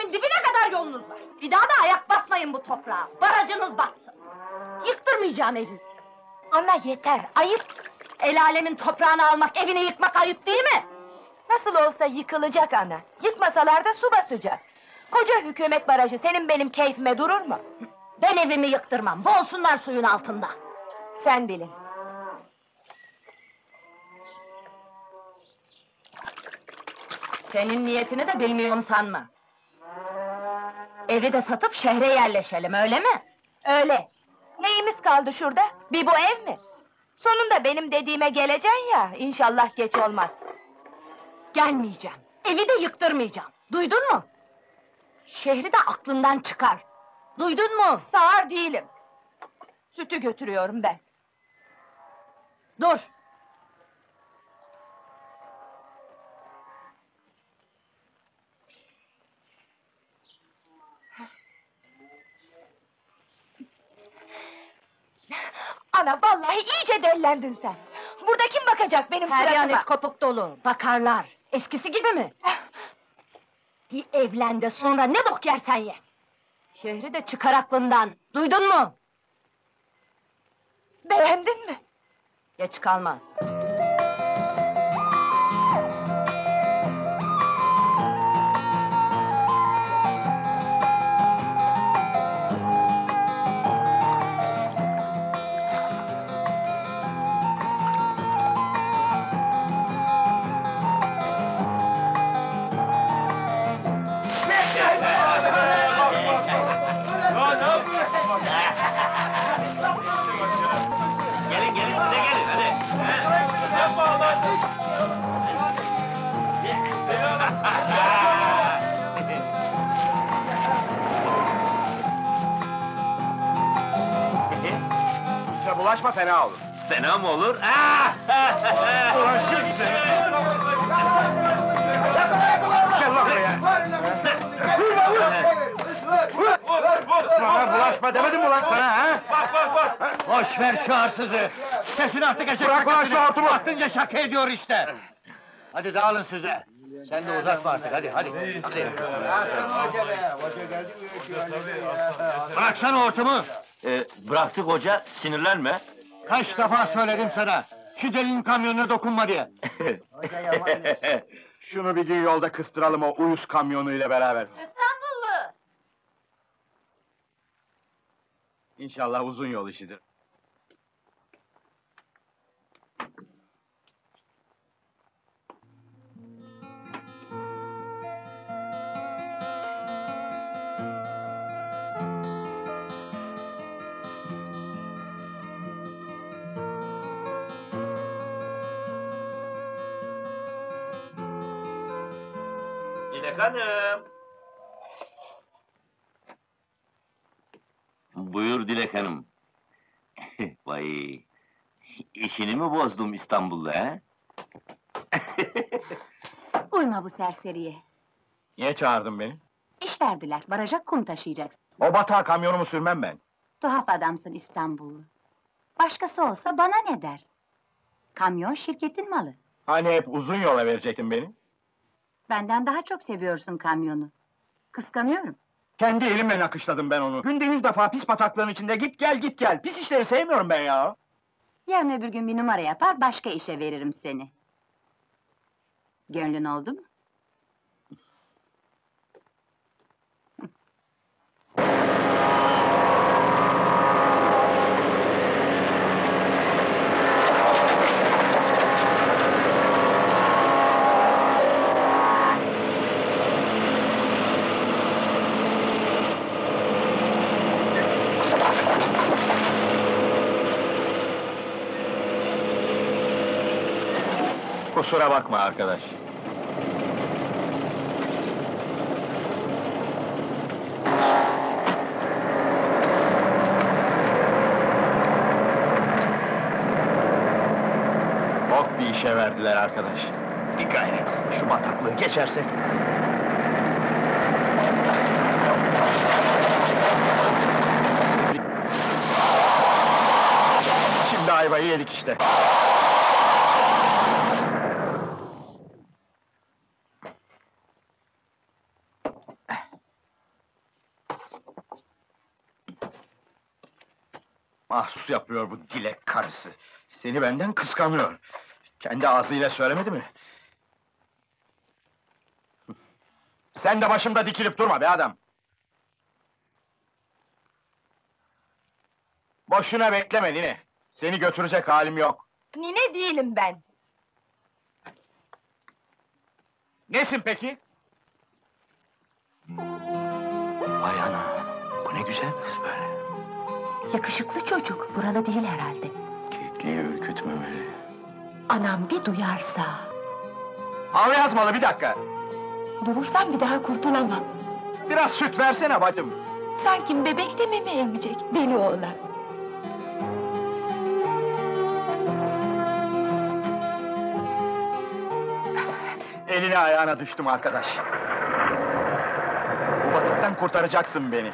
cehennemin dibine kadar yolunuz var! Bir daha da ayak basmayın bu toprağa, barajınız batsın! Yıktırmayacağım evimi! Ana yeter, ayıp! El alemin toprağını almak, evini yıkmak ayıp değil mi? Nasıl olsa yıkılacak ana! Yıkmasalar da su basacak! Koca hükümet barajı senin benim keyfime durur mu? Ben evimi yıktırmam, boğulsunlar suyun altında! Sen bilin! Senin niyetini de bilmiyorum sanma! Evi de satıp şehre yerleşelim, öyle mi? Öyle! Neyimiz kaldı şurada? Bir bu ev mi? Sonunda benim dediğime geleceksin ya, inşallah geç olmaz! Gelmeyeceğim, evi de yıktırmayacağım, duydun mu? Şehri de aklından çıkar! Duydun mu? Sağır değilim! Sütü götürüyorum ben! Dur! Ana vallahi iyice dellendin sen! Burada kim bakacak benim Her yan suratıma? et kopuk dolu, bakarlar! Eskisi gibi mi? Bir evlen de sonra ne bok yersen ye! Şehri de çıkar aklından, duydun mu? Beğendin mi? Geç kalma! Gelin gelin, siz de gelin hadi! İşe bulaşma, fena olur! Fena mı olur? Ulan şimdi seni! Gel lan buraya! Bana bulaşma demedim mi lan sana, ha? Boş ver şu arsızı! Kesin artık eşek Bırak ulan şu hortumu! Aklınca şaka ediyor işte! Hadi dağılın siz de! Sen de uzatma artık, hadi, hadi! Bıraksana hortumu! Bıraktık hoca, sinirlenme! Kaç defa söyledim sana! Şu delinin kamyonuna dokunma diye! Şunu bir gün yolda kıstıralım o uyuz kamyonuyla beraber! İstanbullu! İnşallah uzun yol işidir. Dilek Hanım! Buyur Dilek Hanım. Vay! İşini mi bozdum İstanbul'da, he? Uyma bu serseriye. Niye çağırdın beni? İş verdiler, baraja kum taşıyacaksın. O batağa kamyonumu sürmem ben! Tuhaf adamsın İstanbullu. Başkası olsa bana ne der? Kamyon şirketin malı. Hani hep uzun yola verecektin beni? Benden daha çok seviyorsun kamyonu. Kıskanıyorum. Kendi elimle nakışladım ben onu! Günde 100 defa pis bataklığın içinde git gel git gel! Pis işleri sevmiyorum ben ya! Yarın öbür gün bir numara yapar, başka işe veririm seni. Gönlün oldu mu? Kusura bakma arkadaş! Bok bir işe verdiler arkadaş! Bir gayret, şu bataklığı geçersek! Şimdi ayvayı yedik işte! Mahsus yapıyor bu dilek karısı. Seni benden kıskanıyor. Kendi ağzıyla söylemedi mi? Sen de başımda dikilip durma be adam! Boşuna bekleme Nine! Seni götürecek halim yok! Nine değilim ben. Nesin peki? Vay ana! Bu ne güzel kız böyle! Yakışıklı çocuk, buralı değil herhalde. Kekliği ürkütmemeli. Anam bir duyarsa... Al yazmalı, bir dakika! Durursam bir daha kurtulamam. Biraz süt versene bacım! Sanki bebek de meme emecek, deli oğlan. Eline ayağına düştüm arkadaş! Bu bataktan kurtaracaksın beni!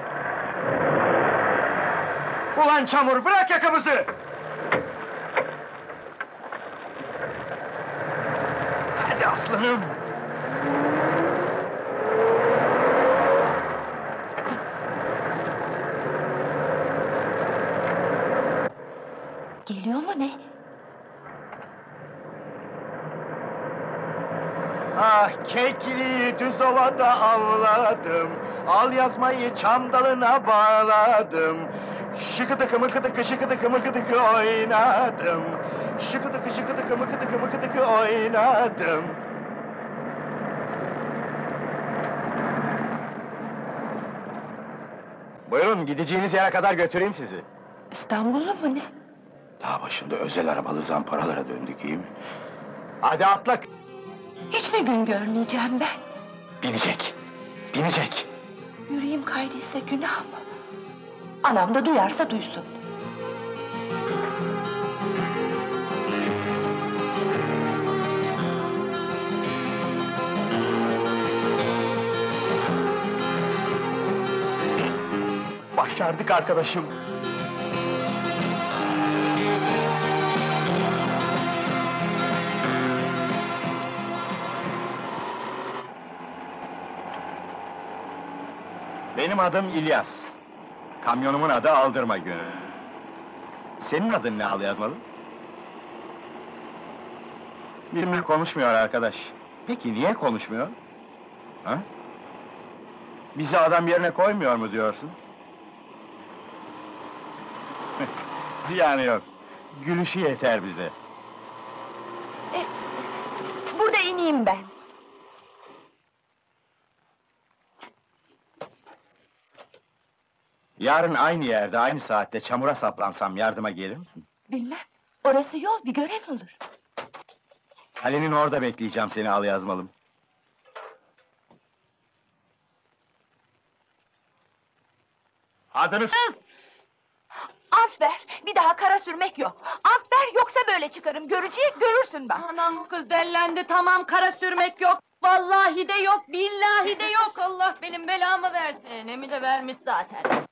Ulan çamur, bırak yakamızı! Hadi aslanım! Geliyor mu ne? Ah kekliği düz ovada avladım, al yazmayı çam dalına bağladım. Şıkıdıkı mıkıdıkı şıkıdıkı mıkıdıkı oynadım. Şıkıdıkı şıkıdıkı mıkıdıkı mıkıdıkı oynadım. Buyurun, gideceğiniz yere kadar götüreyim sizi. İstanbul'u mu ne? Dağ başında özel arabalı zamparalara döndük, iyi mi? Hadi atla! Hiç mi gün görmeyeceğim ben? Binecek, binecek! Yüreğim kaydıysa günah mı? Anam da duyarsa duysun. Başardık arkadaşım! Benim adım İlyas. Kamyonumun adı Aldırma Günü. Senin adın ne al yazmalı? Benimle konuşmuyor arkadaş. Peki niye konuşmuyor? Ha? Bizi adam yerine koymuyor mu diyorsun? Ziyanı yok. Gülüşü yeter bize. Burada ineyim ben. Yarın aynı yerde, aynı saatte çamura saplansam yardıma gelir misin? Bilmem, orası yol, bir gören olur. Kalenin orada bekleyeceğim seni al yazmalım. Adını Ant ver, bir daha kara sürmek yok. Ant ver, yoksa böyle çıkarım, görürsün bak. Anam bu kız dellendi, tamam kara sürmek yok. Vallahi de yok, billahi de yok. Allah benim belamı versin. Emi de vermiş zaten.